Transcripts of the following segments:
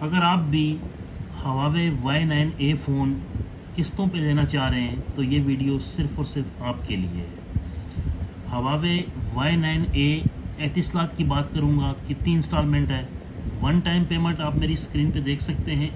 अगर आप भी Huawei Y9A फ़ोन किस्तों पे लेना चाह रहे हैं तो ये वीडियो सिर्फ़ और सिर्फ आपके लिए है। Huawei Y9A एतिसलात की बात करूँगा, कितनी इंस्टॉलमेंट है। वन टाइम पेमेंट आप मेरी स्क्रीन पे देख सकते हैं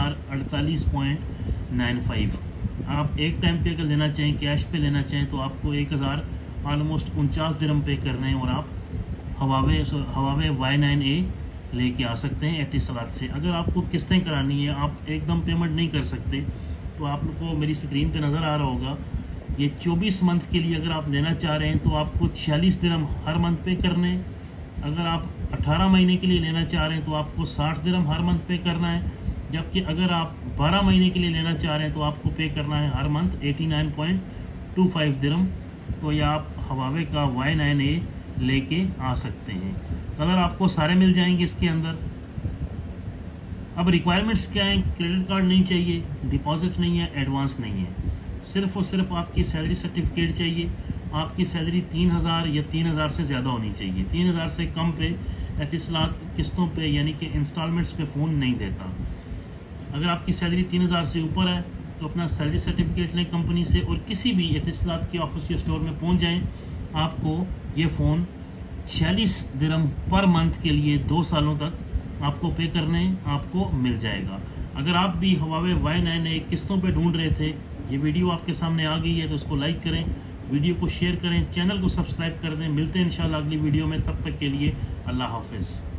1048.95। आप एक टाइम पे अगर लेना चाहें, कैश पे लेना चाहें तो आपको 1000 ऑलमोस्ट 49 दिरहम पे करने हैं और आप Huawei Y9A लेके आ सकते हैं एतिसलात से। अगर आपको किस्तें करानी है, आप एकदम पेमेंट नहीं कर सकते, तो आपको मेरी स्क्रीन पे नज़र आ रहा होगा ये 24 मंथ के लिए अगर आप लेना चाह रहे हैं तो आपको 46 दिरहम हर मंथ पे करने हैं। अगर आप 18 महीने के लिए लेना चाह रहे हैं तो आपको 60 दिरहम हर मंथ पे करना है। जबकि अगर आप 12 महीने के लिए लेना चाह रहे हैं तो आपको पे करना है हर मंथ 89.25 दिरहम। तो या आप Huawei का Y9A लेके आ सकते हैं। कलर आपको सारे मिल जाएंगे इसके अंदर। अब रिक्वायरमेंट्स क्या हैं? क्रेडिट कार्ड नहीं चाहिए, डिपॉजिट नहीं है, एडवांस नहीं है, सिर्फ और सिर्फ आपकी सैलरी सर्टिफिकेट चाहिए। आपकी सैलरी 3000 या 3000 से ज़्यादा होनी चाहिए। 3000 से कम पे एतिसलात किस्तों पे यानी कि इंस्टॉलमेंट्स पे फ़ोन नहीं देता। अगर आपकी सैलरी 3000 से ऊपर है तो अपना सैलरी सर्टिफिकेट लें कंपनी से और किसी भी एतिसलात के ऑफिस या स्टोर में पहुंच जाएं। आपको ये फ़ोन 46 दिरहम पर मंथ के लिए 2 सालों तक आपको पे करने आपको मिल जाएगा। अगर आप भी Huawei Y9A किस्तों पे ढूंढ रहे थे, ये वीडियो आपके सामने आ गई है तो उसको लाइक करें, वीडियो को शेयर करें, चैनल को सब्सक्राइब कर दें। मिलते हैं इंशाल्लाह अगली वीडियो में, तब तक के लिए अल्लाह हाफिज़।